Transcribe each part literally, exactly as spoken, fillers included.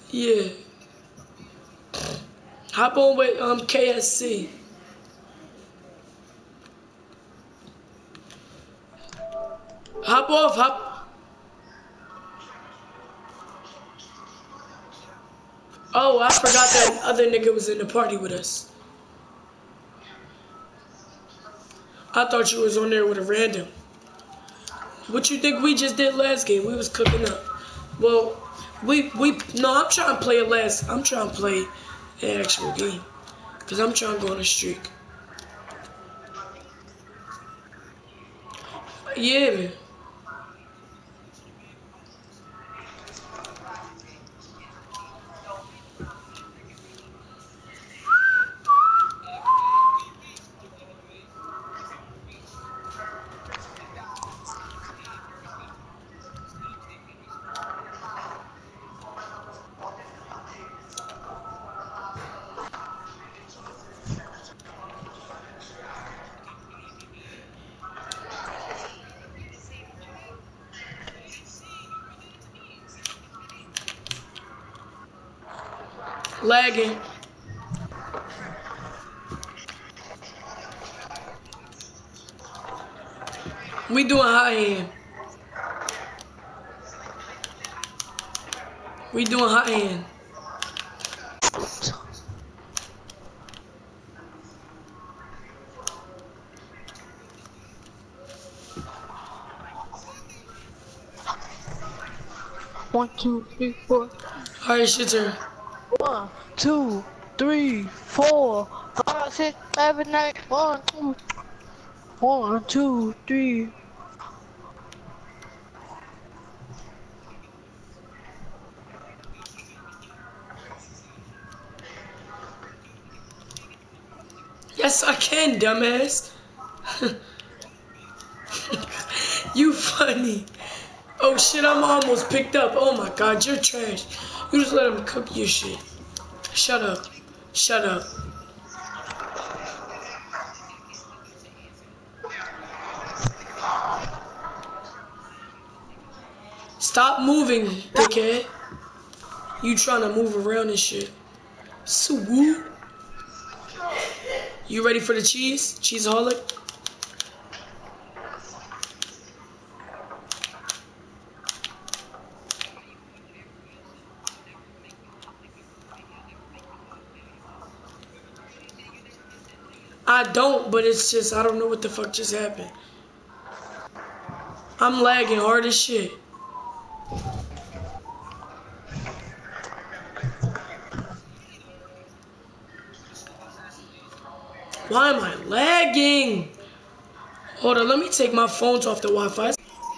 Yeah. Hop on with um K S C. Hop off, hop. Oh, I forgot that other nigga was in the party with us. I thought you was on there with a random. What you think we just did last game? We was cooking up. Well, we we no, I'm trying to play a last. I'm trying to play an actual game because I'm trying to go on a streak. Yeah. Lagging. We doing high hand. We doing high hand. One, two, three, four. Alright, shit turn. One, two, three, four, five, six, seven, eight. One, two, one, two, three. Yes, I can, dumbass. You funny. Oh shit, I'm almost picked up. Oh my god, you're trash. You just let him cook your shit. Shut up. Shut up. Stop moving, dickhead. You trying to move around and shit. Swoop. You ready for the cheese? Cheeseaholic? I don't, but it's just, I don't know what the fuck just happened. I'm lagging hard as shit. Why am I lagging? Hold on, let me take my phones off the Wi-Fi.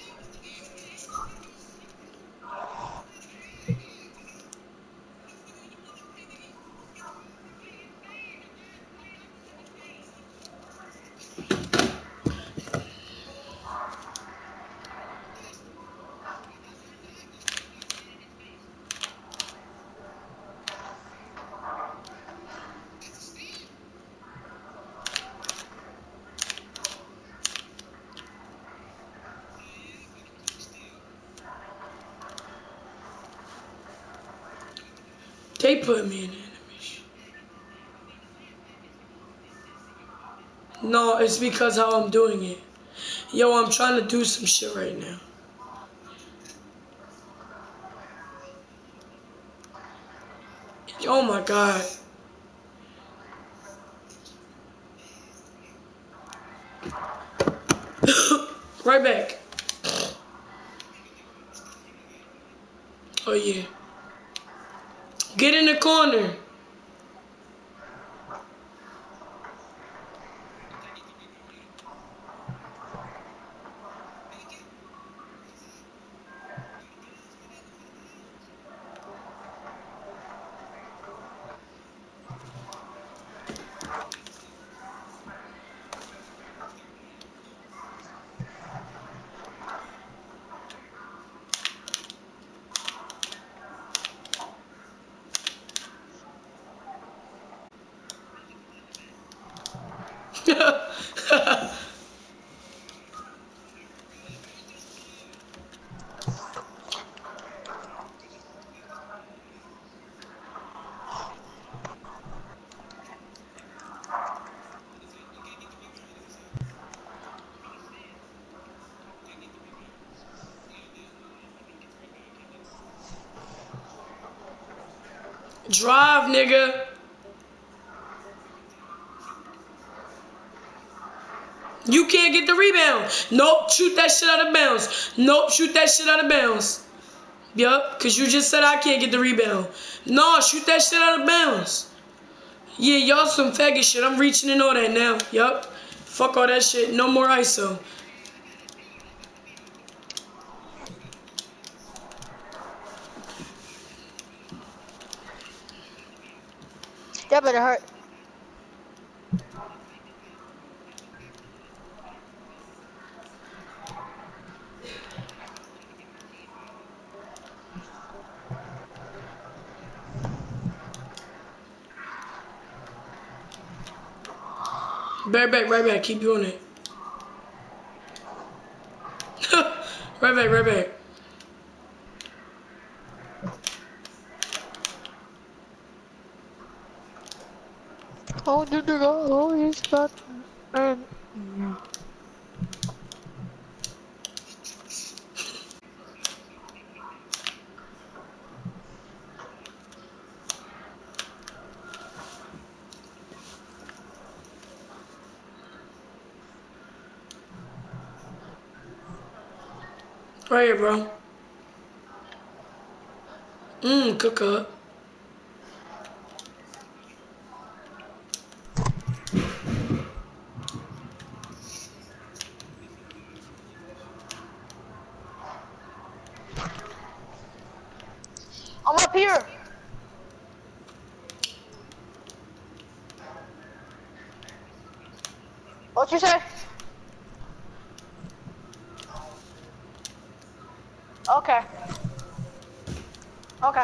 They put me in animation. No, it's because how I'm doing it. Yo, I'm trying to do some shit right now. Oh my god. Right back. Oh yeah. Get in the corner. Drive, nigga. You can't get the rebound. Nope, shoot that shit out of bounds. Nope, shoot that shit out of bounds. Yup, because you just said I can't get the rebound. No, shoot that shit out of bounds. Yeah, y'all some faggot shit. I'm reaching and all that now. Yup. Fuck all that shit. No more I S O. That better hurt. Right back, right back. Keep doing it. Right back, right back. Oh, did it all? He's got. And. Right here, bro. Mmm, cook up. I'm up here. What you say? Okay. Okay.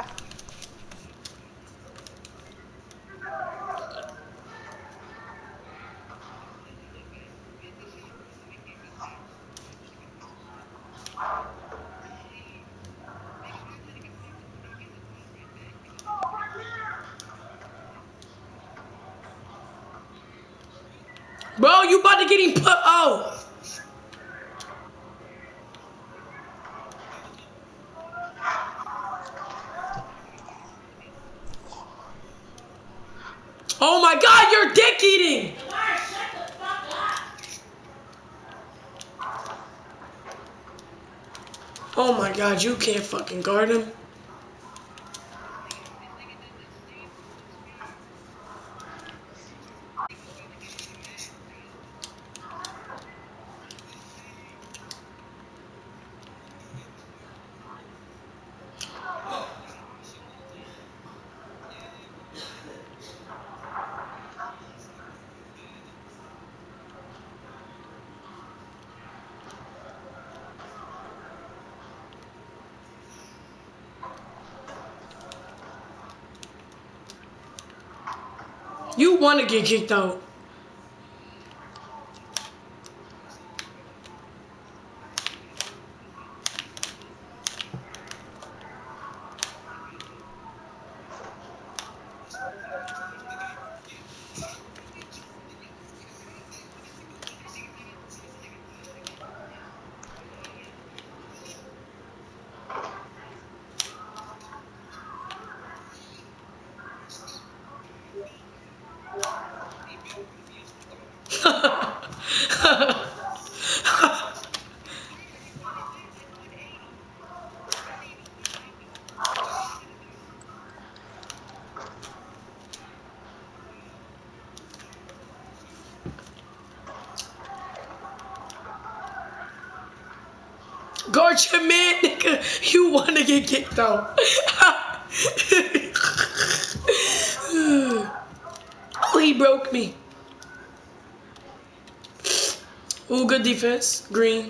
Bro, you about to get him put out. Oh my god, you're dick eating! Oh my god, you can't fucking guard him. You want to get kicked out. Guard your man, nigga. You want to get kicked out. Oh, he broke me. Ooh, good defense. Green.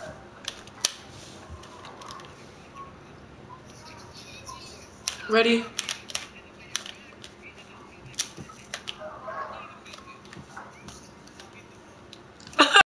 Ready?